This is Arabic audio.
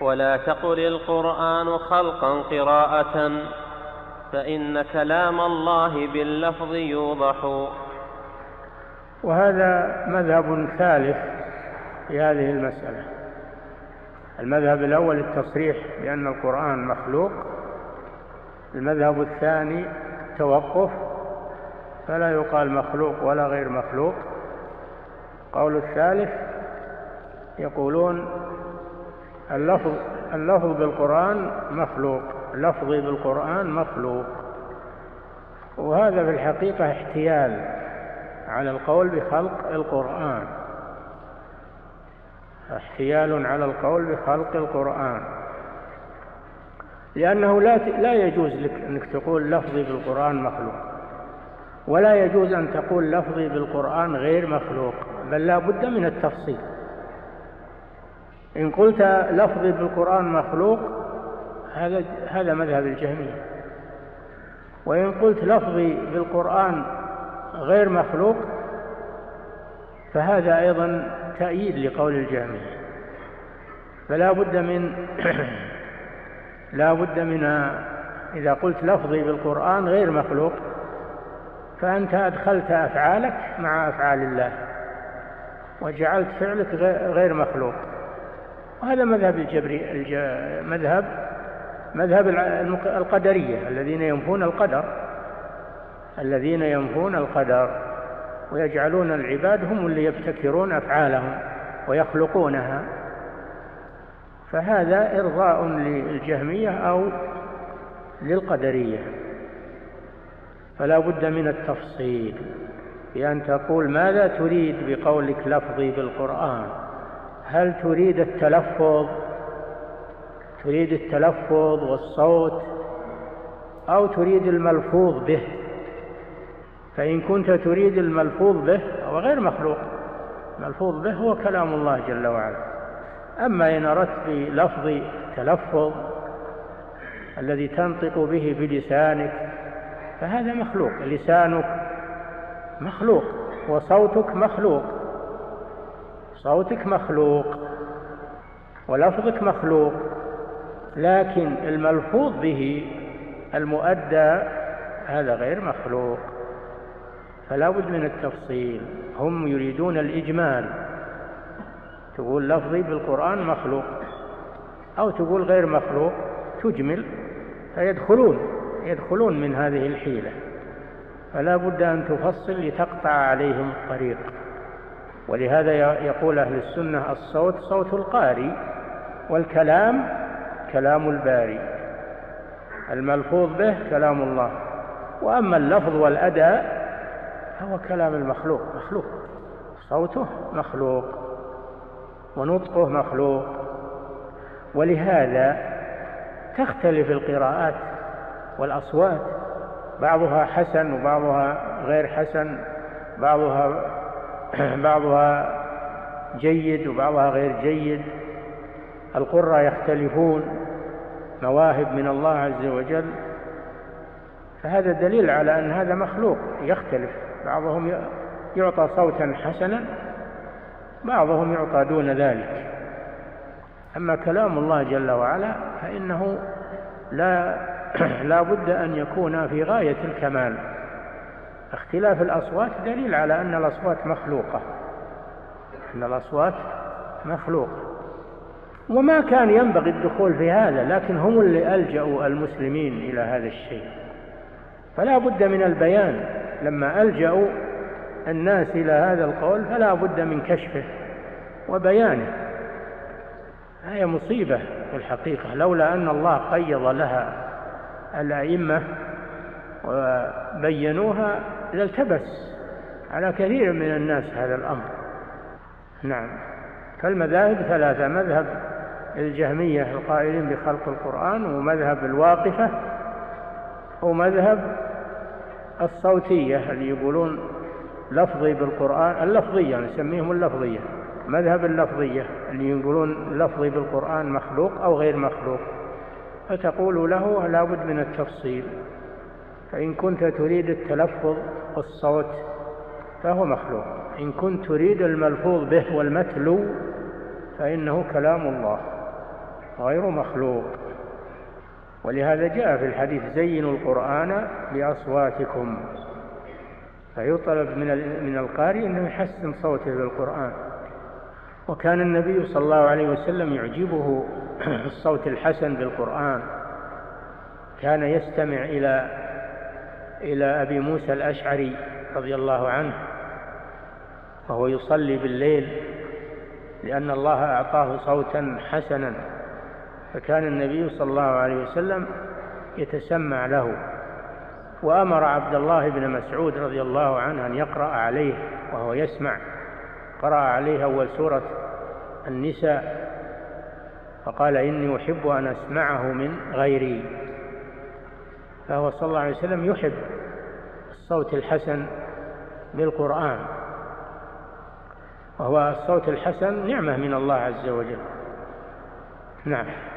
ولا تقل القرآن خلقا قراءة فإن كلام الله باللفظ يوضح. وهذا مذهب ثالث في هذه المسألة. المذهب الأول التصريح بأن القرآن مخلوق، المذهب الثاني التوقف فلا يقال مخلوق ولا غير مخلوق. قول الثالث يقولون اللفظ بالقرآن مخلوق، لفظي بالقرآن مخلوق. وهذا في الحقيقة احتيال على القول بخلق القرآن، احتيال على القول بخلق القرآن، لأنه لا يجوز لك أنك تقول لفظي بالقرآن مخلوق، ولا يجوز أن تقول لفظي بالقرآن غير مخلوق، بل لا بد من التفصيل. إن قلت لفظي بالقرآن مخلوق هذا مذهب الجهمية، وإن قلت لفظي بالقرآن غير مخلوق فهذا أيضا تأييد لقول الجهمية. فلا بد من إذا قلت لفظي بالقرآن غير مخلوق فأنت أدخلت أفعالك مع أفعال الله وجعلت فعلك غير مخلوق. وهذا مذهب مذهب القدرية الذين ينفون القدر ويجعلون العباد هم اللي يبتكرون أفعالهم ويخلقونها، فهذا إرضاء للجهمية أو للقدرية. فلا بد من التفصيل بأن تقول ماذا تريد بقولك لفظي بالقرآن؟ هل تريد التلفظ والصوت أو تريد الملفوظ به؟ فإن كنت تريد الملفوظ به هو غير مخلوق، الملفوظ به هو كلام الله جل وعلا. أما إن أردت بلفظ التلفظ الذي تنطق به بلسانك فهذا مخلوق، لسانك مخلوق وصوتك مخلوق ولفظك مخلوق، لكن الملفوظ به المؤدى هذا غير مخلوق. فلا بد من التفصيل. هم يريدون الإجمال، تقول لفظي بالقرآن مخلوق أو تقول غير مخلوق، تجمل، فيدخلون من هذه الحيلة. فلا بد أن تفصل لتقطع عليهم الطريق. ولهذا يقول أهل السنة الصوت صوت القارئ والكلام كلام الباري، الملفوظ به كلام الله، وأما اللفظ والأداء هو كلام المخلوق، صوته مخلوق ونطقه مخلوق. ولهذا تختلف القراءات والأصوات، بعضها حسن وبعضها غير حسن، بعضها جيد وبعضها غير جيد. القراء يختلفون، مواهب من الله عز وجل، فهذا دليل على أن هذا مخلوق يختلف، بعضهم يعطى صوتا حسنا، بعضهم يعطى دون ذلك. أما كلام الله جل وعلا فإنه لا بد أن يكون في غاية الكمال. اختلاف الأصوات دليل على أن الأصوات مخلوقة، وما كان ينبغي الدخول في هذا، لكن هم اللي ألجأوا المسلمين إلى هذا الشيء. فلا بد من البيان، لما ألجأوا الناس إلى هذا القول فلا بد من كشفه وبيانه. هي مصيبة في الحقيقة، لولا أن الله قيض لها الأئمة وبينوها لالتبس على كثير من الناس هذا الأمر. نعم. فالمذاهب ثلاثة: مذهب الجهمية القائلين بخلق القرآن، ومذهب الواقفة، ومذهب الصوتية اللي يقولون لفظي بالقرآن، اللفظية نسميهم اللفظية، مذهب اللفظية اللي يقولون لفظي بالقرآن مخلوق أو غير مخلوق. فتقول له لا بد من التفصيل، فإن كنت تريد التلفظ والصوت فهو مخلوق، إن كنت تريد الملفوظ به والمتلو فإنه كلام الله. غير مخلوق. ولهذا جاء في الحديث زينوا القرآن بأصواتكم، فيطلب من القارئ أنه يحسن صوته بالقرآن. وكان النبي صلى الله عليه وسلم يعجبه الصوت الحسن بالقرآن، كان يستمع إلى أبي موسى الأشعري رضي الله عنه وهو يصلي بالليل، لأن الله أعطاه صوتا حسنا، فكان النبي صلى الله عليه وسلم يتسمع له. وأمر عبد الله بن مسعود رضي الله عنه أن يقرأ عليه وهو يسمع، قرأ عليه أول سورة النساء، فقال إني أحب أن أسمعه من غيري. فهو صلى الله عليه وسلم يحب الصوت الحسن بالقرآن، وهو الصوت الحسن نعمة من الله عز وجل. نعم.